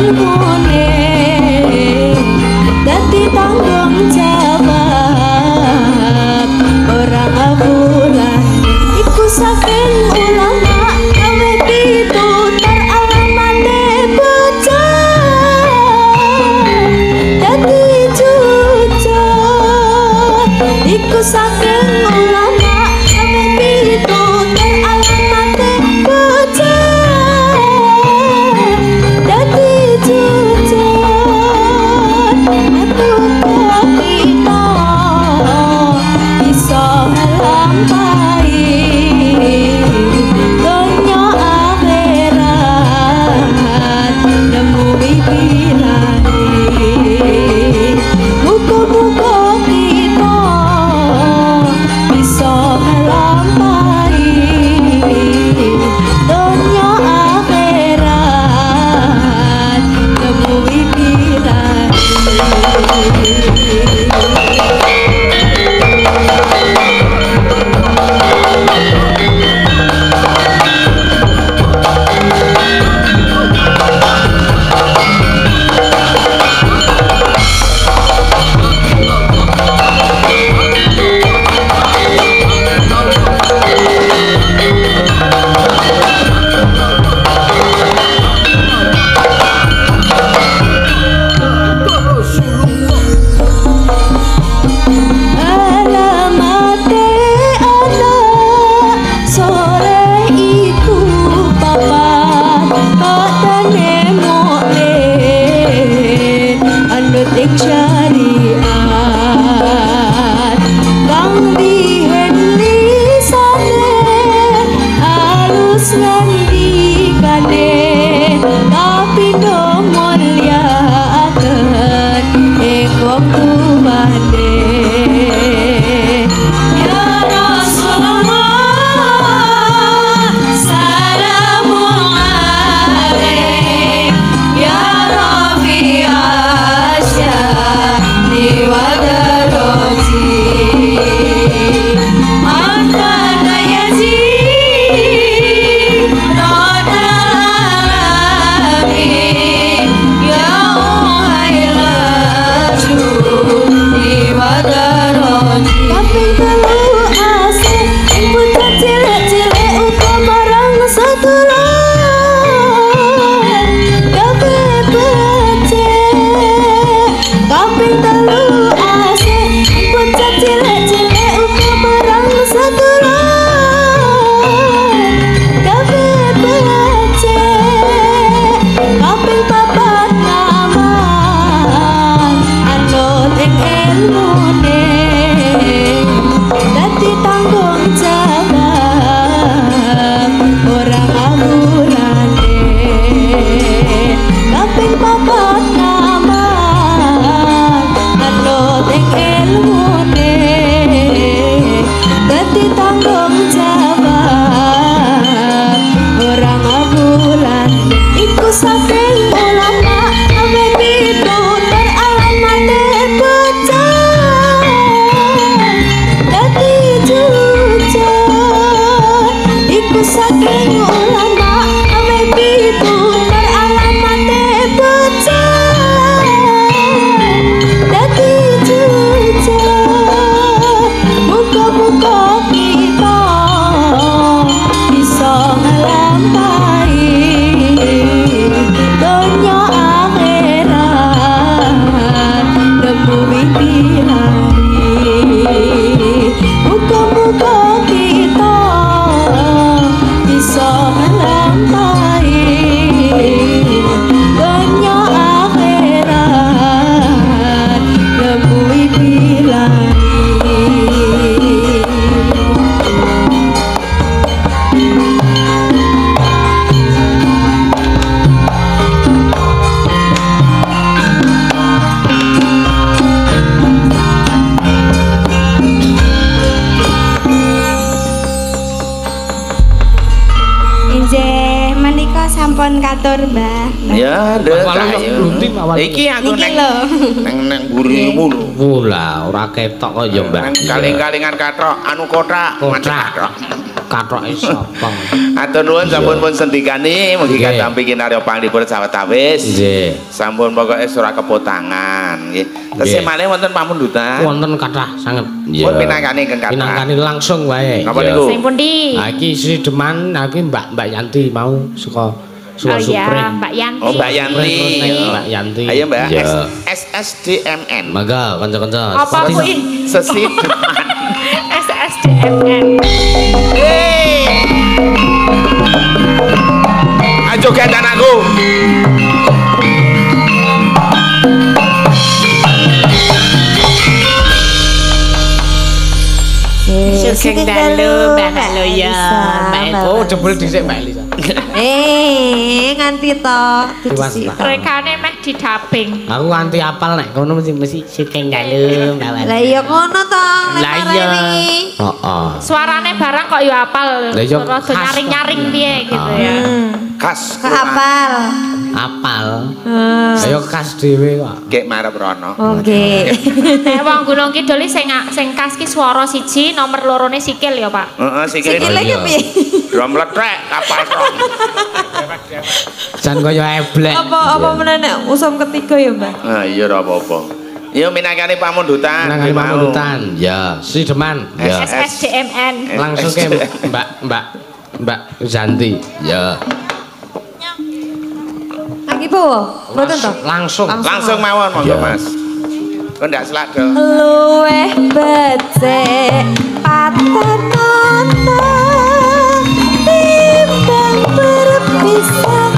ilmune dadi tanggung jawab orang abulan iku saking ulama gawe pitutur alamane bocah dadi jujur iku saking ulama gawe pitutur alamane bocah dadi jujur aku kok kita bisa ngelampahi donya akhirat nemu pilani muga-muga kita bisa ngelampahi donya akhirat nemu pilani. Alamate anak sore iku papat katane mukmin anut ing syariat kang bihen lisane alus ngendikane tapi no mulyakaken ing wong tuwane. Ya Rasulullah salamu alaik ya Rafi asyani wa daroti Antana yazid radal alamin ya uhailaju wa daroti kaping telu asih putra cilik-cilik uga marang sedulur kabeh becik kaping telu asih putra cilik-cilik uga marang sedulur kabeh becik kaping papat ngamal anut ing ilmune dadi tanggung jawab orang amburane kaping papat ngamal anut ing ilmune dadi tanggung jawab orang amburane iku saking ulama gawe pitutur alamane bocah dadi jujur iku saking ulama gawe pitutur alamane bocah dadi jujur muga-muga kita bisa ngelampahi donya akhirat nemu pilani muga-muga kita bisa ngelampahi donya akhirat nemu pilani. Injih menika sampun katur Mbah. Ya, ndek. Iki aku Niki neng lho. neng burimu lho. Mula ora ketok kok ya, Mbah. Kaling-kalingan kathok anu kotak. Kotak. Kathok. katoke sapa. Atur nuwun sampun pun sendikani mugi katampi kinarya panglipur sawetawis. Nggih. Sampun pokoke ora kepotangan nggih. Tesih malih wonten pamundutan. Wonten kathah sanget. Pun pinangkane ingkang kathah. Pinangkane langsung wae. Napa niku? Sing pundi? Ha iki Sri Deman, iki Mbak Yanti mau saka Oh iya, Mbak Yanti. Oh, Mbak Yanti. Mbak Yanti. Ayo Mbak, SSDMN. Mangga kanca-kanca. Apa kuwi? Sesi Deman. SSDMN. Ayo joget anakku. Sugeng dalu Mbak Loya. Oh, jebul dhisik Mbak Elisa. Nganti to Rekane meh didabing. Aku nganti apal nek kono mesti sugeng dalu Mbak Elisa. Lah iya ngono to. Lah iya. Heeh. Suarane barang kok ya apal. Rada nyaring-nyaring piye gitu ya. Khas. Apal. Apal. Ayo khas dhewe kok. Gek marep rono. Oke. Nek wong Gunung Kidul sing khas ki swara siji, nomor lorone sikil ya, Pak. Heeh, sikile. Sikile ki piye? Drum letrek kapal tok. Jan kaya eblek. Apa meneh nek usum ketiga ya, Mbak? Ah iya ora apa-apa. Iya minangkane pamundutan. Minangkane pamundutan. Ya, Sri Deman. Ya. SSDMN. Langsung ke Mbak Zanti. Ya. Lagi bawa? Mboten to? Langsung mawon monggo Mas. Kok ndak selak do. Luweh becik patonono timbang berpisah.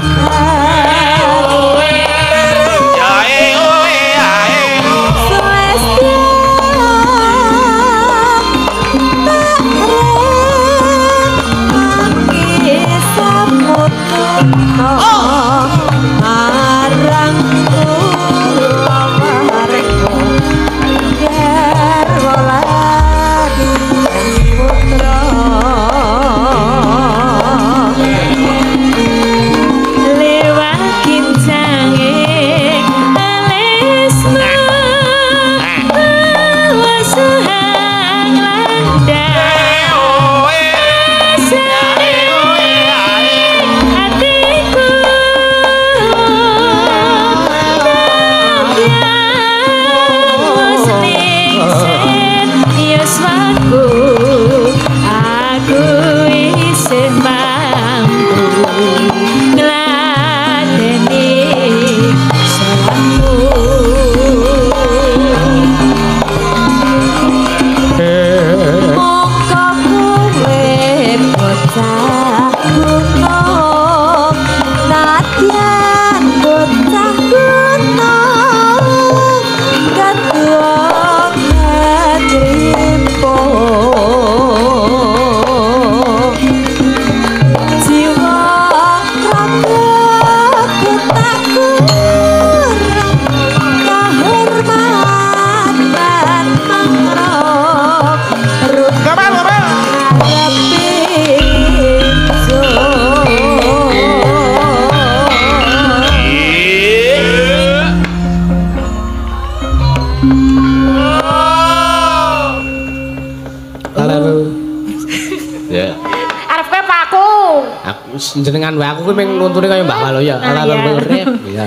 Jenengan wae aku kuwi mung nuntune kaya Mbak Waloya. Ora urip. Iya.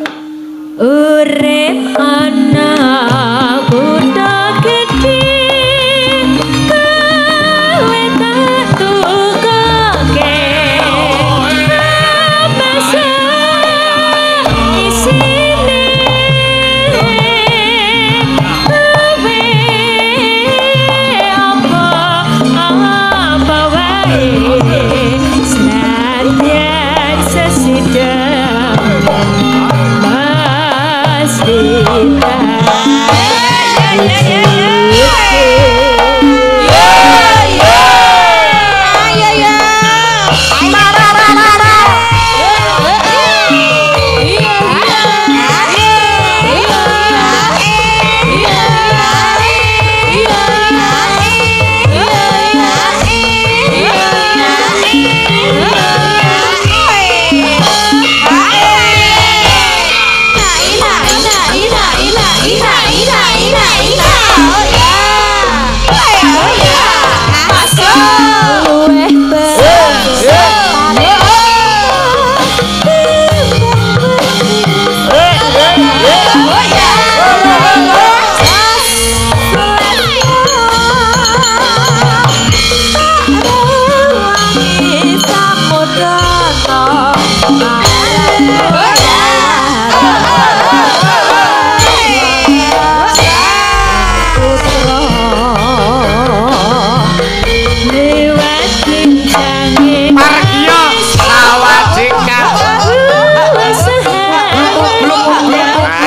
Urip ana kutha gedhe kowe tak tukoke masa isine kowe apa wae Sesida Mas kita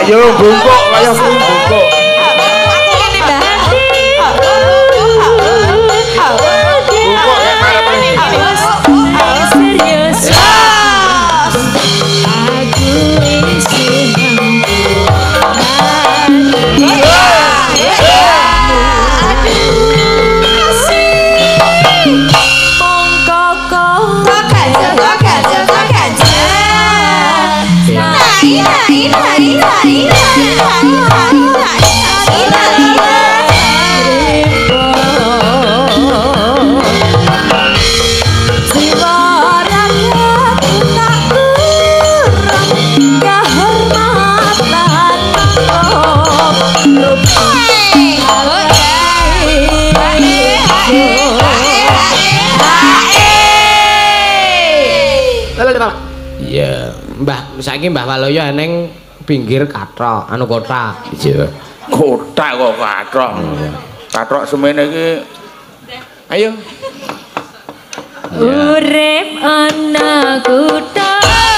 Ayo bungkuk kaya bungkuk. Iya, Mbah, saiki Mbah Waloyo eneng pinggir kathok, anu kota. Iya. Kota kok kathok. Kathok semene iki. Ayo. Urip ana kutha.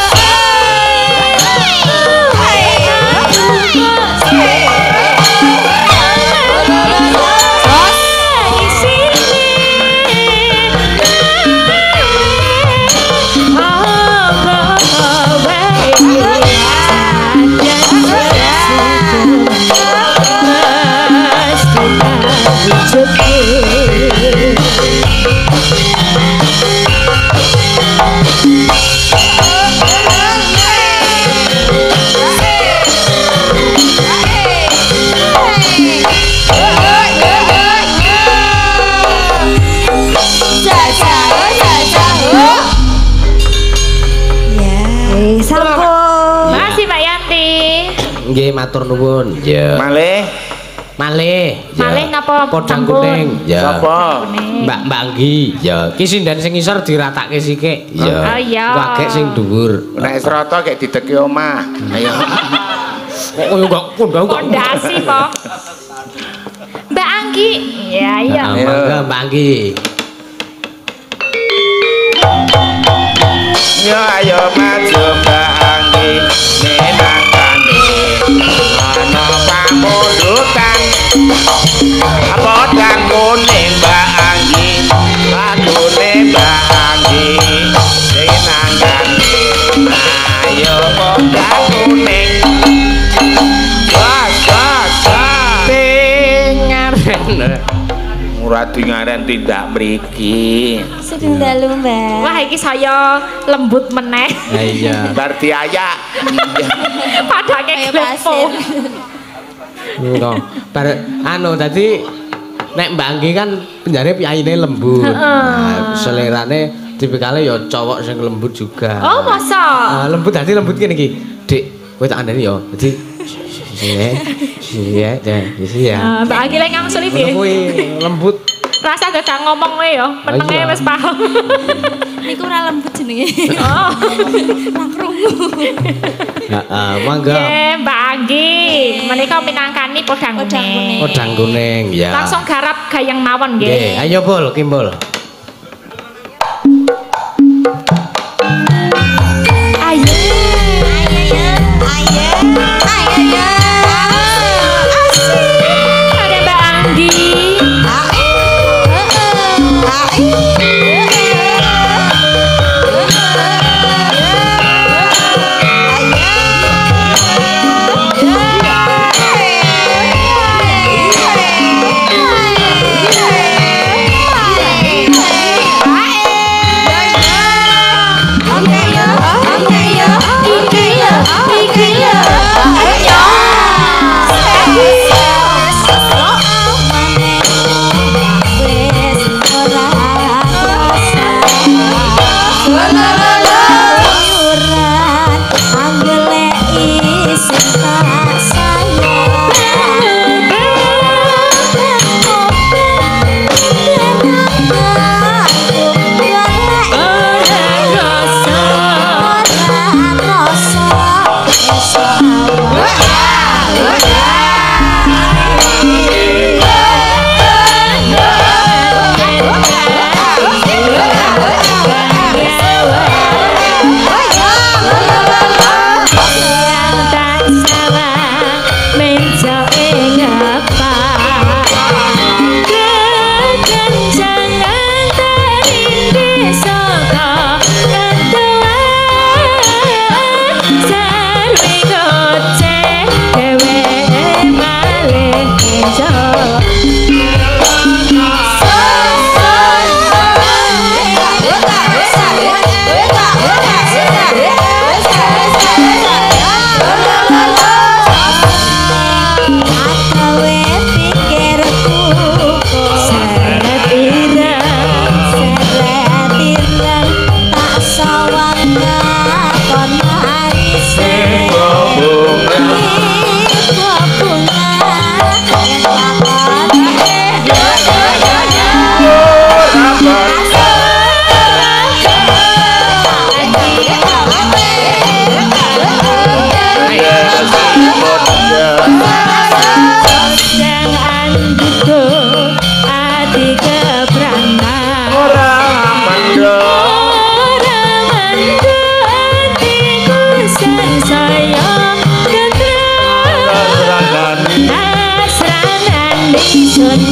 Nggih matur nuwun. Ya. Malih. Malih napa? Podang kuning. Ya. Sapa? Mbak Anggi. Ya. Ki sinden sing ngisor diratakke sikik. Ya. Oh iya. Wagek sing dhuwur. Nek srata kek dideki omah. Ayo. Kok koyo gak kondang kok. Pondasi po. Mbak Anggi. Ya iya. Mangga Mbak Anggi. Ya ayo maju Mbak Anggi. Menangkani ana pamundutan. Podang kuning Mbak Anggi. Lagune Mbak Anggi. Menangkani ayo podang kuning. Muradi ngaren tindak mriki. Sedeng dalu, Mbak. Wah iki saya lembut meneh. Iya. Bar diayak. Padake glepung. Ngono. Bar anu dadi nek Mbak Anggi kan penjare piyaine lembut. Nah, selerane tipikale ya cowok sing lembut juga. Oh, masa? Lembut dadi lembut kene iki. Dik, kowe tak andani ya. Dadi iya, ya. Mbak Anggi lek ngangsuli piye? Lembut. Rasa gak ngomong wae ya, menenge wis paham. Niku ora lembut jenenge. Oh. Nang krungu. Heeh, mangga. Nggih, Mbak Anggi. Menika minangkani podang kuning. Podang kuning, ya. Langsung garap gayeng mawon nggih. Nggih, ayo Bol, Kimbol. Ayo. Ada Mbak Anggi.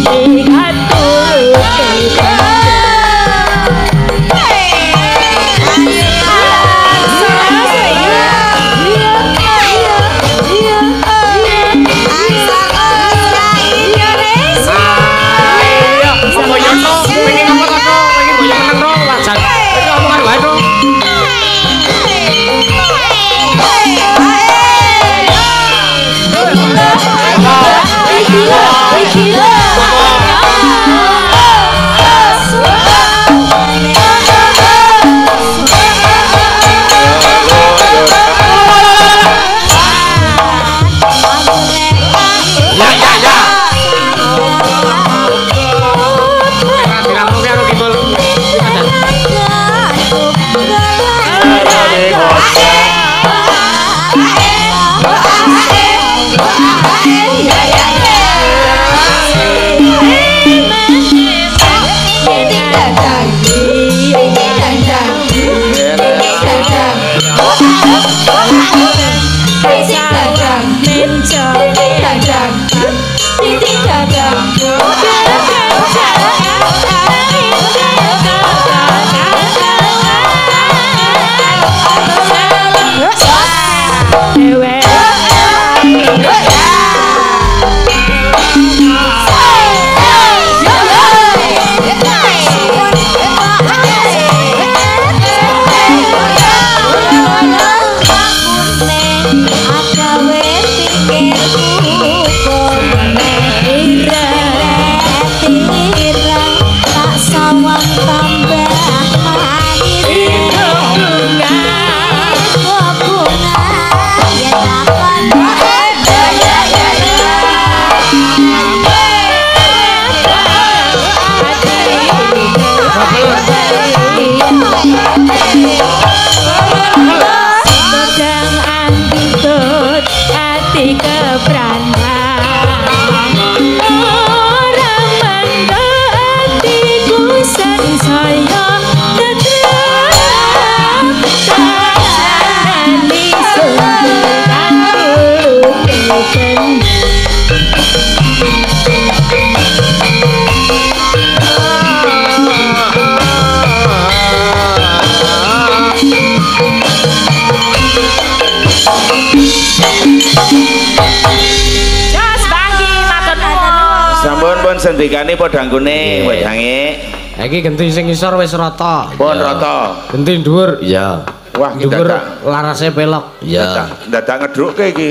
Sendikane padha anggone wedange. Iki genti sing isor wis rata. Pun rata. Genti dhuwur ya. Wah, dhuwur larase pelok. Ya. Dadak ngedrukke iki.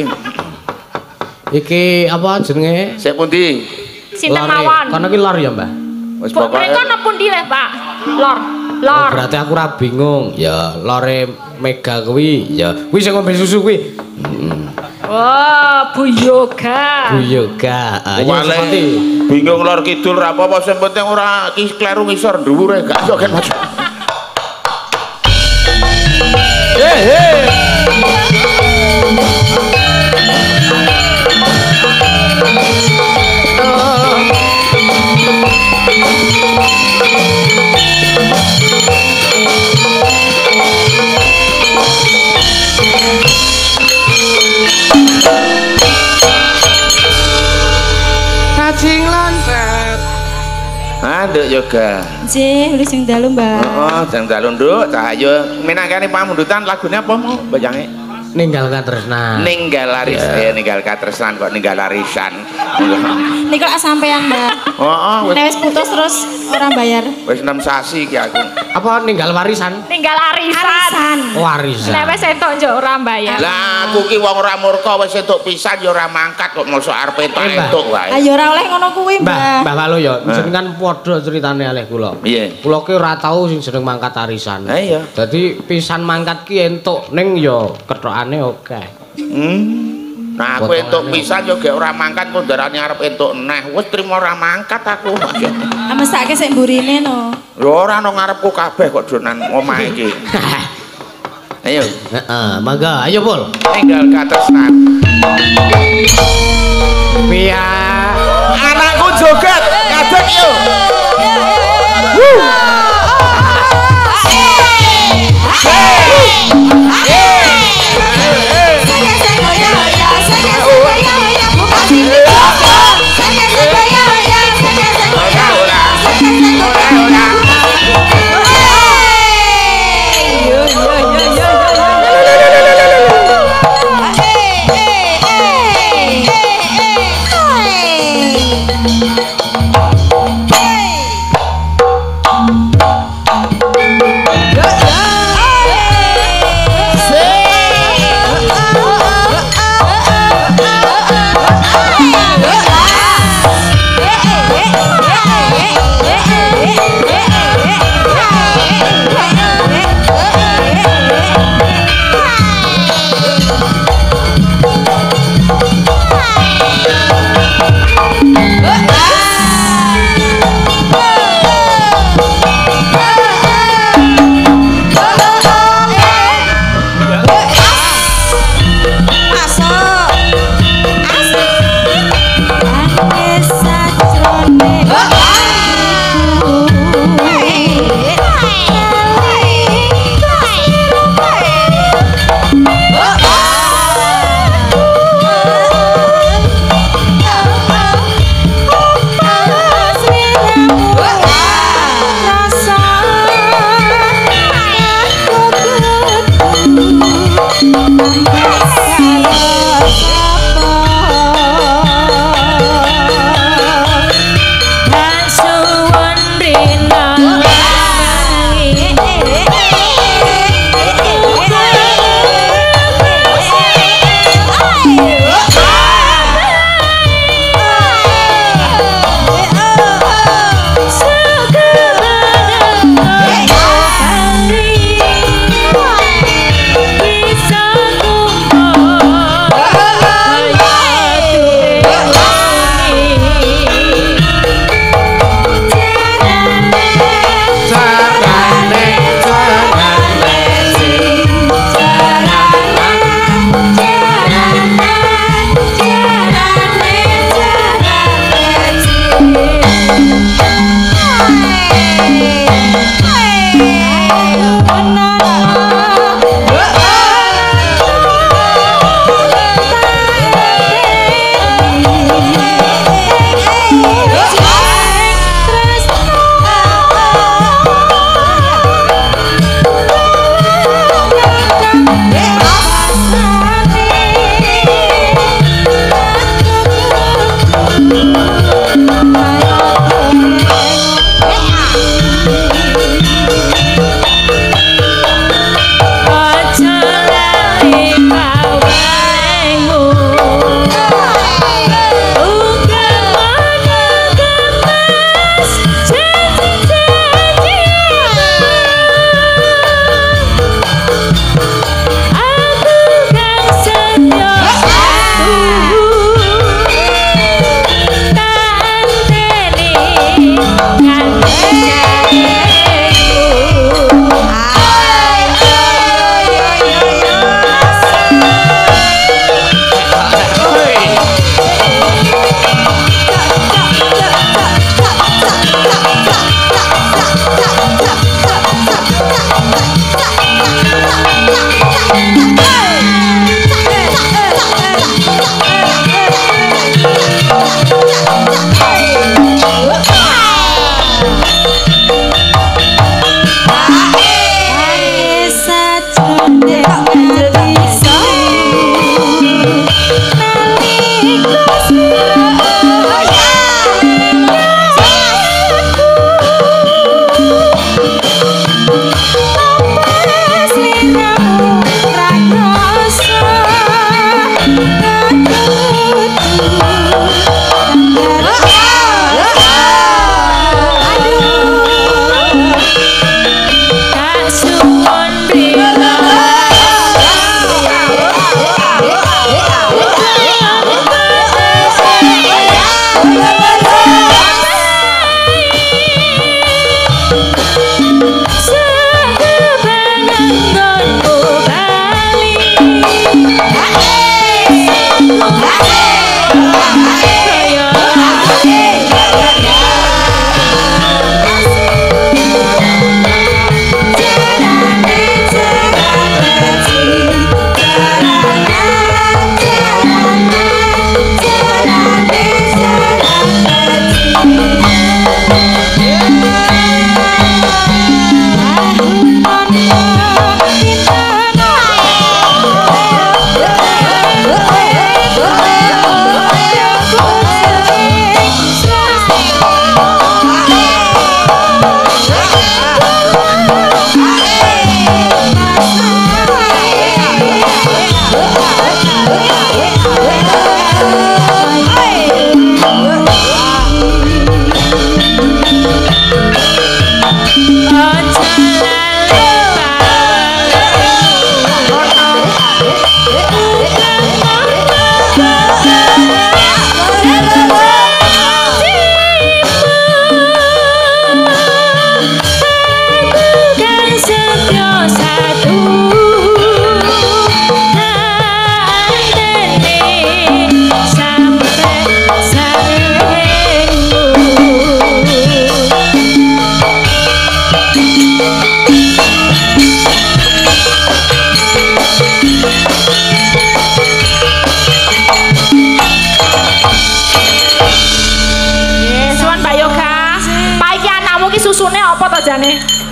Iki apa jenenge? Sik pundi? Sinten mawon? Kono ki lor ya, Mbah. Wis pokoke. Mriko nang pundi le, Pak? Lor. Lor. Berarti aku ora bingung. Ya, lore Mega kuwi ya. Kuwi sing ngombe susu kuwi. Oh, Bu Yoga. Bu Yoga. Wale bingung lor kidul ra apa-apa sing penting ora kleru ngisor dhuwure gak iso kan Mas. Nduk Yoga. Nggih, wis sing dalu, Mbak. Heeh, sing dalu Nduk, Cahyo. Minangkane pamundutan lagune apa mau bayange? Ninggal katresnan. Ninggal laris, ninggal katresnan kok ninggal larisan. Niku lak sampean, Mbak. Heeh, Nek wis putus terus ora bayar. Wis 6 sasi iki aku. Apa ninggal warisan? Ninggal arisan. Warisan. Nek wis entuk njok ora bayar. Lah aku ki wong ora murka wis entuk pisan ya ora mangkat kok mosok arep entuk wae. Ah ya ora oleh ngono kuwi, Mbak. Mbah Walu ya, jenengan padha critane alih kula. Piye? Kula ki ora tau sing jeneng mangkat arisan. Ha iya. Dadi pisan mangkat ki entuk ning ya kethokane akeh. Nah aku entuk pisan yo gek ora mangkat kok ndarane arep entuk neh. Wis trimo ora mangkat aku. Ah mesake sik mburine no. Lho ora nang ngarepku kabeh kok donan omah iki. Ayo. Heeh, mangga, ayo Pul. Tinggal katresnan. Piya. Anakku joget, ngadeg yo.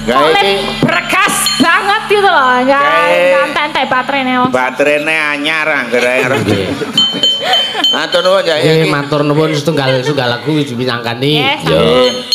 bergas banget gitu loh. Enggak baterainya. Baterainya anyar anggere. Matur nuwun ya. Matur nuwun setunggal lagu wis dipinyangkani. Nggih.